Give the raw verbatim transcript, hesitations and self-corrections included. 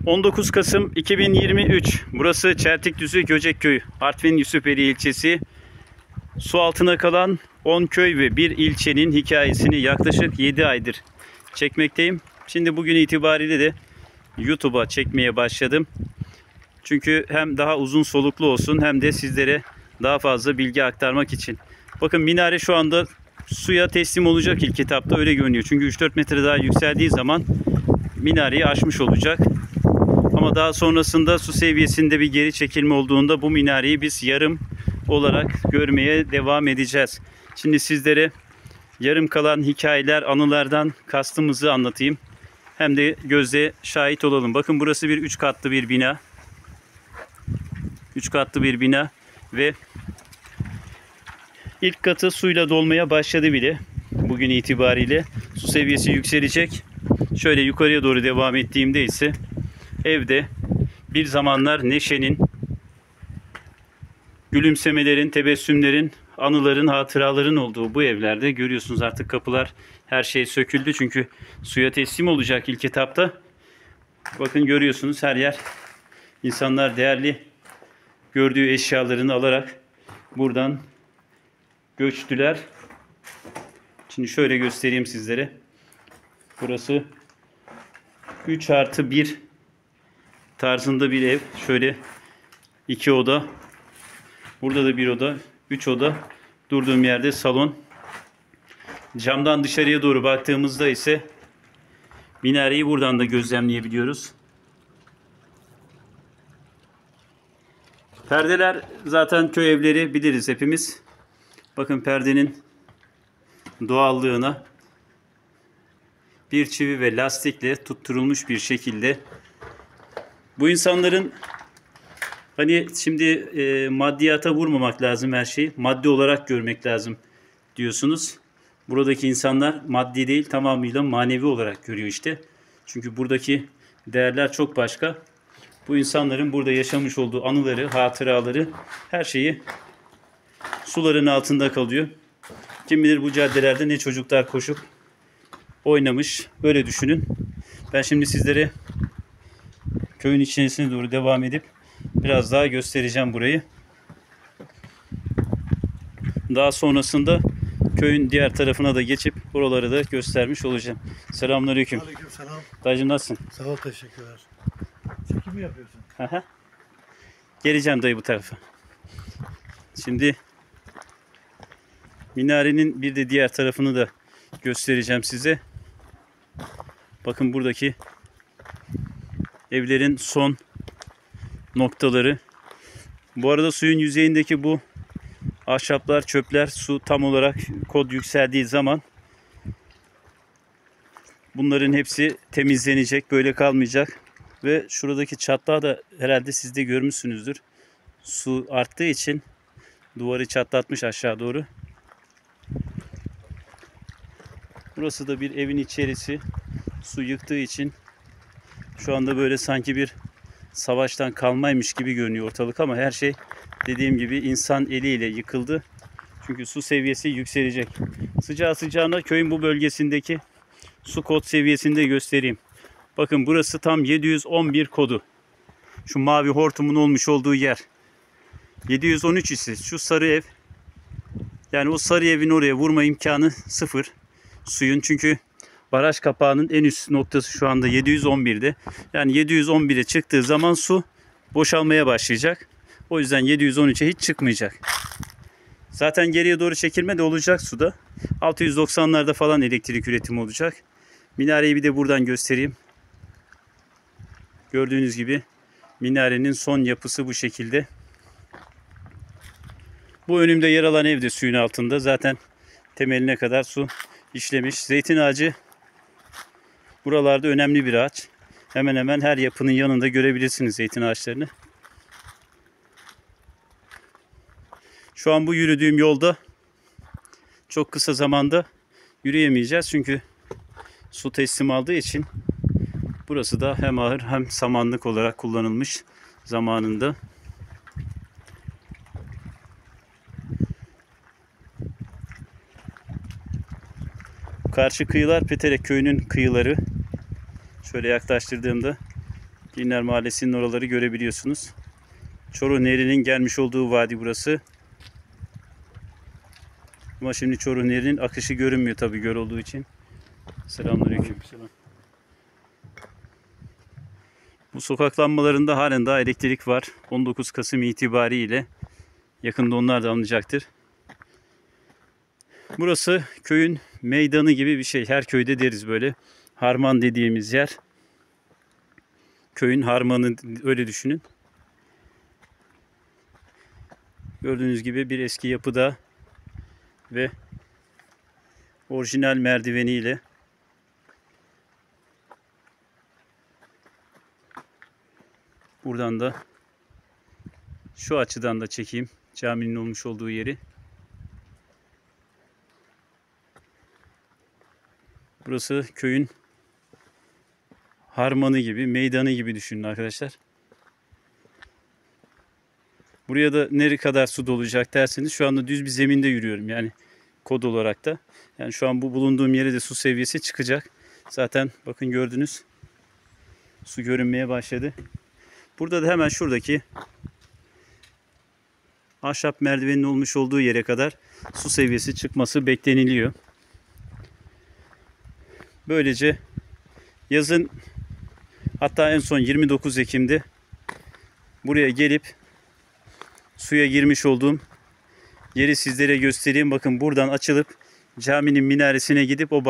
on dokuz Kasım iki bin yirmi üç. Burası Çeltikdüzü Göcekköyü, Artvin Yusufeli ilçesi. Su altına kalan on köy ve bir ilçenin hikayesini yaklaşık yedi aydır çekmekteyim. Şimdi bugün itibariyle de YouTube'a çekmeye başladım. Çünkü hem daha uzun soluklu olsun hem de sizlere daha fazla bilgi aktarmak için. Bakın minare şu anda suya teslim olacak ilk etapta, öyle görünüyor. Çünkü üç dört metre daha yükseldiği zaman minareyi aşmış olacak. Ama daha sonrasında su seviyesinde bir geri çekilme olduğunda bu minareyi biz yarım olarak görmeye devam edeceğiz. Şimdi sizlere yarım kalan hikayeler, anılardan kastımızı anlatayım. Hem de gözle şahit olalım. Bakın burası bir üç katlı bir bina. üç katlı bir bina ve ilk katı suyla dolmaya başladı bile. Bugün itibariyle su seviyesi yükselecek. Şöyle yukarıya doğru devam ettiğimde ise evde bir zamanlar neşenin, gülümsemelerin, tebessümlerin, anıların, hatıraların olduğu bu evlerde görüyorsunuz artık kapılar, her şey söküldü. Çünkü suya teslim olacak ilk etapta. Bakın görüyorsunuz her yer, insanlar değerli gördüğü eşyalarını alarak buradan göçtüler. Şimdi şöyle göstereyim sizlere. Burası üç artı bir tarzında bir ev. Şöyle iki oda. Burada da bir oda. üç oda. Durduğum yerde salon. Camdan dışarıya doğru baktığımızda ise minareyi buradan da gözlemleyebiliyoruz. Perdeler zaten köy evleri biliriz hepimiz. Bakın perdenin doğallığına bir çivi ve lastikle tutturulmuş bir şekilde. Bu insanların hani şimdi e, maddiyata vurmamak lazım her şeyi. Maddi olarak görmek lazım diyorsunuz. Buradaki insanlar maddi değil, tamamıyla manevi olarak görüyor işte. Çünkü buradaki değerler çok başka. Bu insanların burada yaşamış olduğu anıları, hatıraları, her şeyi suların altında kalıyor. Kim bilir bu caddelerde ne çocuklar koşup oynamış. Öyle düşünün. Ben şimdi sizlere köyün içerisine doğru devam edip biraz daha göstereceğim burayı. Daha sonrasında köyün diğer tarafına da geçip buraları da göstermiş olacağım. Selamünaleyküm. Aleykümselam. Dayıcım nasılsın? Sağ ol, teşekkürler. Çekim mi yapıyorsun? Aha. Geleceğim dayı bu tarafa. Şimdi minarenin bir de diğer tarafını da göstereceğim size. Bakın buradaki evlerin son noktaları. Bu arada suyun yüzeyindeki bu ahşaplar, çöpler, su tam olarak kod yükseldiği zaman bunların hepsi temizlenecek, böyle kalmayacak. Ve şuradaki çatlağı da herhalde siz de görmüşsünüzdür. Su arttığı için duvarı çatlatmış aşağı doğru. Burası da bir evin içerisi. Su yıktığı için şu anda böyle sanki bir savaştan kalmaymış gibi görünüyor ortalık, ama her şey dediğim gibi insan eliyle yıkıldı. Çünkü su seviyesi yükselecek. Sıcağı sıcağına köyün bu bölgesindeki su kod seviyesini de göstereyim. Bakın burası tam yedi yüz on bir kodu. Şu mavi hortumun olmuş olduğu yer. yedi yüz on üç ise şu sarı ev. Yani o sarı evin oraya vurma imkanı sıfır. Suyun, çünkü baraj kapağının en üst noktası şu anda yedi yüz on birde. Yani yedi yüz on bire çıktığı zaman su boşalmaya başlayacak. O yüzden yedi yüz on üçe hiç çıkmayacak. Zaten geriye doğru çekilme de olacak suda. altı yüz doksanlarda falan elektrik üretimi olacak. Minareyi bir de buradan göstereyim. Gördüğünüz gibi minarenin son yapısı bu şekilde. Bu önümde yer alan ev de suyun altında. Zaten temeline kadar su işlemiş. Zeytin ağacı buralarda önemli bir ağaç. Hemen hemen her yapının yanında görebilirsiniz zeytin ağaçlarını. Şu an bu yürüdüğüm yolda çok kısa zamanda yürüyemeyeceğiz. Çünkü su teslim aldığı için burası da hem ahır hem samanlık olarak kullanılmış zamanında. Karşı kıyılar Peterek köyünün kıyıları. Şöyle yaklaştırdığımda Dinler Mahallesi'nin oraları görebiliyorsunuz. Çoruh Nehri'nin gelmiş olduğu vadi burası. Ama şimdi Çoruh Nehri'nin akışı görünmüyor tabii göl olduğu için. Selamünaleyküm. Bu sokak lambalarında halen daha elektrik var. on dokuz Kasım itibariyle yakında onlar da alınacaktır. Burası köyün meydanı gibi bir şey. Her köyde deriz böyle. Harman dediğimiz yer. Köyün harmanı, öyle düşünün. Gördüğünüz gibi bir eski yapıda ve orijinal merdiveniyle buradan da şu açıdan da çekeyim caminin olmuş olduğu yeri. Burası köyün harmanı gibi, meydanı gibi düşünün arkadaşlar. Buraya da ne kadar su dolacak derseniz şu anda düz bir zeminde yürüyorum yani kod olarak da. Yani şu an bu bulunduğum yere de su seviyesi çıkacak. Zaten bakın gördünüz su görünmeye başladı. Burada da hemen şuradaki ahşap merdivenin olmuş olduğu yere kadar su seviyesi çıkması bekleniliyor. Böylece yazın, hatta en son yirmi dokuz Ekim'de buraya gelip suya girmiş olduğum yeri sizlere göstereyim. Bakın buradan açılıp caminin minaresine gidip o